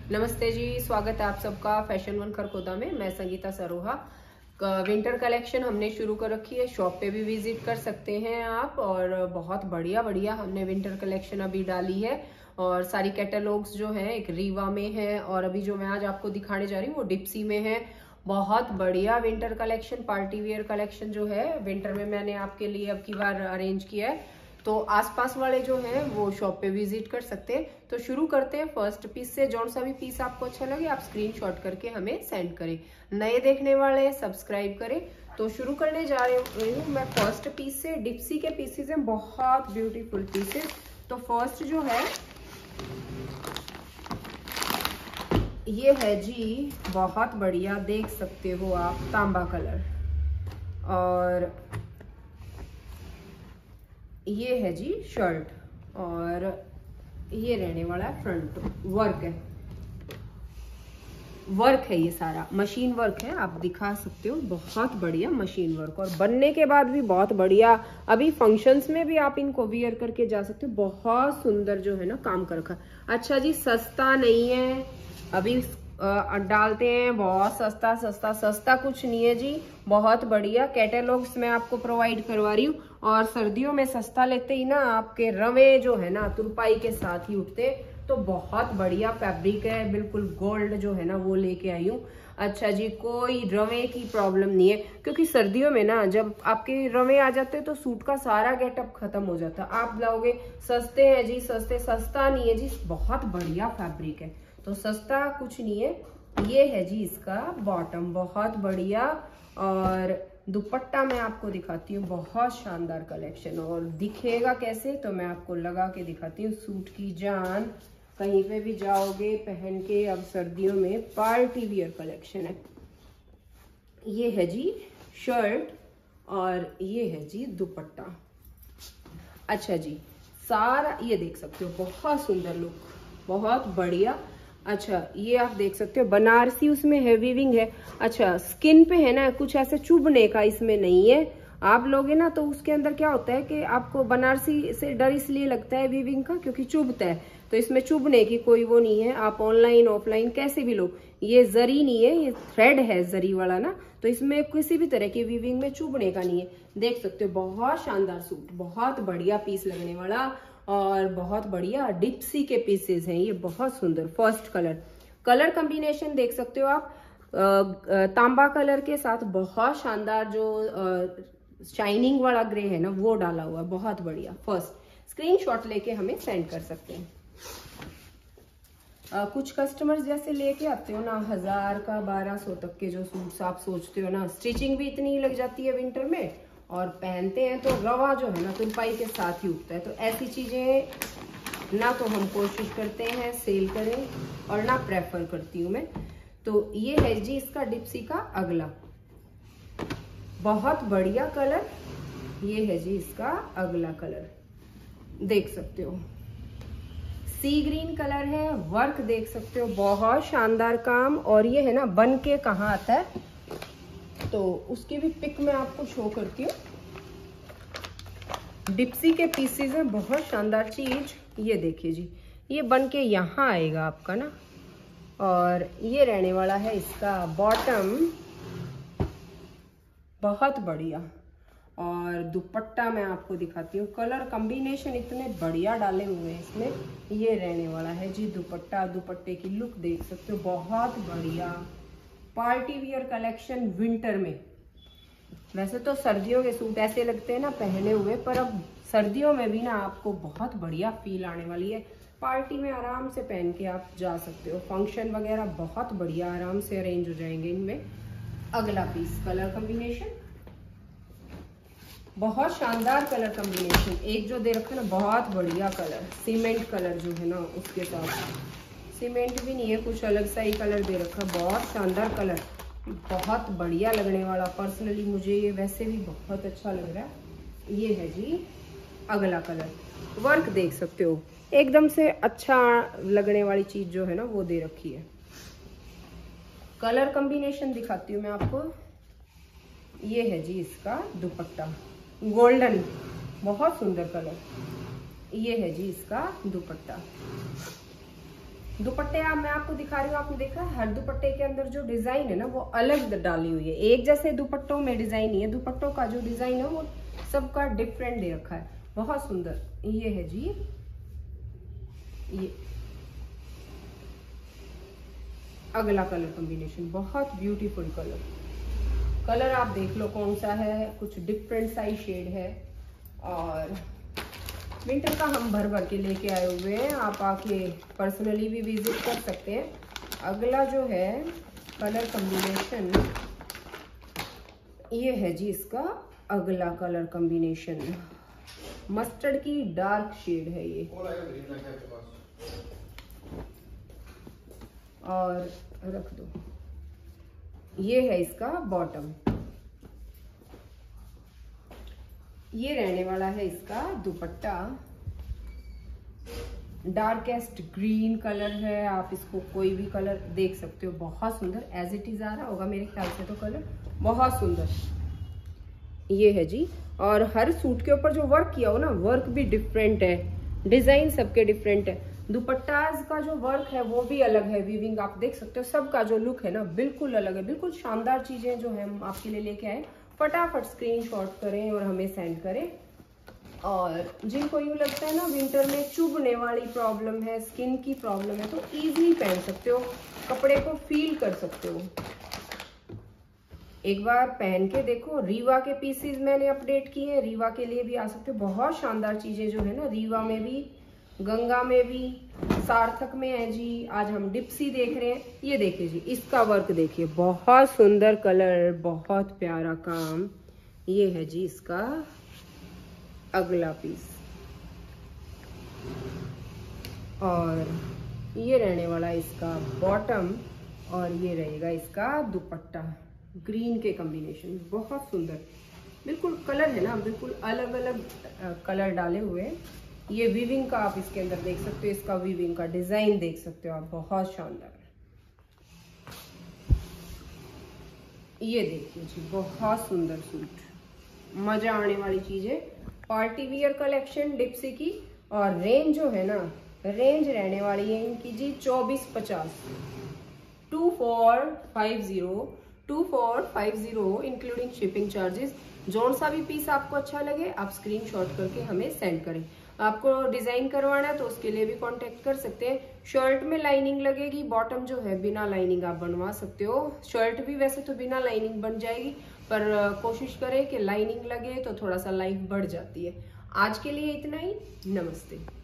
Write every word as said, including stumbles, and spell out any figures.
नमस्ते जी, स्वागत है आप सबका फैशन वन खरखोदा में। मैं संगीता सरोहा। विंटर कलेक्शन हमने शुरू कर रखी है, शॉप पे भी विजिट कर सकते हैं आप। और बहुत बढ़िया बढ़िया हमने विंटर कलेक्शन अभी डाली है और सारी कैटलॉग्स जो हैं एक रीवा में है और अभी जो मैं आज आपको दिखाने जा रही हूँ वो डिप्सी में है। बहुत बढ़िया winter collection, party wear collection जो है विंटर में मैंने आपके लिए अब की बार अरेंज किया है, तो आसपास वाले जो हैं वो शॉप पे विजिट कर सकते हैं। तो शुरू करते हैं फर्स्ट पीस से। जौन सा भी पीस आपको अच्छा लगे आप स्क्रीनशॉट करके हमें सेंड करें। नए देखने वाले सब्सक्राइब करें। तो शुरू करने जा रही हूँ मैं फर्स्ट पीस से। डिप्सी के पीसेस हैं, बहुत ब्यूटीफुल पीसेस। तो फर्स्ट जो है ये है जी, बहुत बढ़िया, देख सकते हो आप, तांबा कलर। और ये है जी शर्ट और ये रहने वाला है फ्रंट। वर्क है, वर्क है, ये सारा मशीन वर्क है, आप दिखा सकते हो। बहुत बढ़िया मशीन वर्क और बनने के बाद भी बहुत बढ़िया। अभी फंक्शंस में भी आप इनको वियर करके जा सकते हो। बहुत सुंदर जो है ना काम कर रखा। अच्छा जी, सस्ता नहीं है, अभी आ, डालते हैं बहुत सस्ता सस्ता सस्ता कुछ नहीं है जी। बहुत बढ़िया कैटलॉग्स मैं आपको प्रोवाइड करवा रही हूँ। और सर्दियों में सस्ता लेते ही ना आपके रवे जो है ना तुरपाई के साथ ही उठते। तो बहुत बढ़िया फैब्रिक है, बिल्कुल गोल्ड जो है ना वो लेके आई हूँ। अच्छा जी, कोई रवे की प्रॉब्लम नहीं है, क्योंकि सर्दियों में ना जब आपके रवे आ जाते हैं तो सूट का सारा गेटअप खत्म हो जाता है। आप लाओगे सस्ते हैं जी, सस्ते सस्ता नहीं है जी, बहुत बढ़िया फैब्रिक है। तो सस्ता कुछ नहीं है। ये है जी इसका बॉटम, बहुत बढ़िया। और दुपट्टा मैं आपको दिखाती हूँ, बहुत शानदार कलेक्शन। और दिखेगा कैसे तो मैं आपको लगा के दिखाती हूँ। सूट की जान, कहीं पे भी जाओगे पहन के। अब सर्दियों में पार्टी वियर कलेक्शन है। ये है जी शर्ट और ये है जी दुपट्टा। अच्छा जी, सारा ये देख सकते हो, बहुत सुंदर लुक, बहुत बढ़िया। अच्छा, ये आप देख सकते हो बनारसी, उसमें है वीविंग है। अच्छा, स्किन पे है ना, कुछ ऐसे चुभने का इसमें नहीं है। आप लोगे ना तो उसके अंदर क्या होता है कि आपको बनारसी से डर इसलिए लगता है वीविंग का, क्योंकि चुभता है। तो इसमें चुभने की कोई वो नहीं है। आप ऑनलाइन ऑफलाइन कैसे भी लो, ये जरी नहीं है, ये थ्रेड है जरी वाला ना, तो इसमें किसी भी तरह की वीविंग में चुभने का नहीं है। देख सकते हो, बहुत शानदार सूट, बहुत बढ़िया पीस लगने वाला और बहुत बढ़िया डिप्सी के पीसेस हैं ये, बहुत सुंदर। फर्स्ट कलर, कलर कॉम्बिनेशन देख सकते हो आप, तांबा कलर के साथ बहुत शानदार जो शाइनिंग वाला ग्रे है ना वो डाला हुआ, बहुत बढ़िया। फर्स्ट स्क्रीनशॉट लेके हमें सेंड कर सकते हैं। Uh, कुछ कस्टमर्स जैसे लेके आते हो ना हजार का बारह सौ तक के जो सूट्स आप सोचते हो ना, स्टिचिंग भी इतनी लग जाती है विंटर में और पहनते हैं तो रवा जो है ना तुरपाई के साथ ही उठता है। तो ऐसी चीजें ना तो हम कोशिश करते हैं सेल करें और ना प्रेफर करती हूँ मैं। तो ये है जी इसका डिप्सी का अगला, बहुत बढ़िया कलर। ये है जी इसका अगला कलर, देख सकते हो, सी ग्रीन कलर है। वर्क देख सकते हो, बहुत शानदार काम। और ये है ना बन के कहाँ आता है तो उसकी भी पिक मैं आपको शो करती हूँ। डिप्सी के पीसेस है, बहुत शानदार चीज। ये देखिए जी, ये बन के यहाँ आएगा आपका ना। और ये रहने वाला है इसका बॉटम, बहुत बढ़िया। और दुपट्टा मैं आपको दिखाती हूँ, कलर कॉम्बिनेशन इतने बढ़िया डाले हुए हैं इसमें। ये रहने वाला है जी दुपट्टा। दुपट्टे की लुक देख सकते हो, बहुत बढ़िया पार्टी वियर कलेक्शन विंटर में। वैसे तो सर्दियों के सूट ऐसे लगते हैं ना पहने हुए, पर अब सर्दियों में भी ना आपको बहुत बढ़िया फील आने वाली है। पार्टी में आराम से पहन के आप जा सकते हो, फंक्शन वगैरह बहुत बढ़िया आराम से अरेंज हो जाएंगे इनमें। अगला पीस, कलर कॉम्बिनेशन, बहुत शानदार कलर कॉम्बिनेशन। एक जो दे रखा है ना बहुत बढ़िया कलर, सीमेंट कलर जो है ना उसके साथ, सीमेंट भी नहीं है, कुछ अलग सा ही कलर दे रखा, बहुत शानदार कलर, बहुत बढ़िया लगने वाला। पर्सनली मुझे ये वैसे भी बहुत अच्छा लग रहा है। ये है जी अगला कलर। वर्क देख सकते हो, एकदम से अच्छा लगने वाली चीज जो है ना वो दे रखी है। कलर कॉम्बिनेशन दिखाती हूँ मैं आपको। ये है जी इसका दुपट्टा, गोल्डन, बहुत सुंदर कलर। ये है जी इसका दुपट्टा। दुपट्टे आप मैं आपको दिखा रही हूँ, आपने देखा है हर दुपट्टे के अंदर जो डिजाइन है ना वो अलग डाली हुई है। एक जैसे दुपट्टों में डिजाइन नहीं है, दुपट्टों का जो डिजाइन है वो सबका डिफरेंट दे रखा है। बहुत सुंदर ये है जी, ये अगला कलर कॉम्बिनेशन बहुत ब्यूटीफुल कलर। कलर आप देख लो कौन सा है, कुछ डिफरेंट सा ही शेड है और विंटर का हम भर भर के लेके आए हुए हैं। आप आके पर्सनली भी विजिट कर सकते हैं। अगला जो है कलर कॉम्बिनेशन, ये है जी इसका अगला कलर कॉम्बिनेशन, मस्टर्ड की डार्क शेड है ये और रख दो। ये है इसका बॉटम, ये रहने वाला है इसका दुपट्टा। डार्केस्ट ग्रीन कलर है, आप इसको कोई भी कलर देख सकते हो, बहुत सुंदर एज इट इज आ रहा होगा मेरे ख्याल से तो कलर बहुत सुंदर ये है जी। और हर सूट के ऊपर जो वर्क किया हो ना, वर्क भी डिफरेंट है, डिजाइन सबके डिफरेंट है। दुपट्टाज का जो वर्क है वो भी अलग है, वीविंग आप देख सकते हो, सबका जो लुक है ना बिल्कुल अलग है। बिल्कुल शानदार चीजें जो है हम आपके लिए लेके आए। फटाफट स्क्रीनशॉट करें और हमें सेंड करें। और जिनको यूँ लगता है ना विंटर में चुभने वाली प्रॉब्लम है, स्किन की प्रॉब्लम है, तो इजीली पहन सकते हो, कपड़े को फील कर सकते हो। एक बार पहन के देखो। रीवा के पीसीज मैंने अपडेट किए हैं, रीवा के लिए भी आ सकते हो। बहुत शानदार चीजें जो है ना, रीवा में भी, गंगा में भी, सार्थक में है जी। आज हम डिप्सी देख रहे हैं। ये देखिए जी, इसका वर्क देखिए, बहुत सुंदर कलर, बहुत प्यारा काम। ये है जी इसका अगला पीस और ये रहने वाला इसका बॉटम और ये रहेगा इसका दुपट्टा। ग्रीन के कॉम्बिनेशन बहुत सुंदर, बिल्कुल कलर है ना, बिल्कुल अलग अलग कलर डाले हुए हैं। ये वीविंग का आप इसके अंदर देख सकते हो, इसका वीविंग का डिजाइन देख सकते हो आप, बहुत शानदार। ये देखिए जी, बहुत सुंदर सूट, मजा आने वाली चीज है। पार्टी वियर कलेक्शन डिप्सी की। और रेंज जो है ना, रेंज रहने वाली है इनकी जी चौबीस पचास, two four five zero two four five zero including shipping charges. जोन सा भी पीस आपको अच्छा लगे आप स्क्रीनशॉट करके हमें सेंड करें। आपको डिजाइन करवाना है तो उसके लिए भी कांटेक्ट कर सकते हैं। शर्ट में लाइनिंग लगेगी, बॉटम जो है बिना लाइनिंग आप बनवा सकते हो। शर्ट भी वैसे तो बिना लाइनिंग बन जाएगी, पर कोशिश करें कि लाइनिंग लगे तो थोड़ा सा लाइफ बढ़ जाती है। आज के लिए इतना ही, नमस्ते।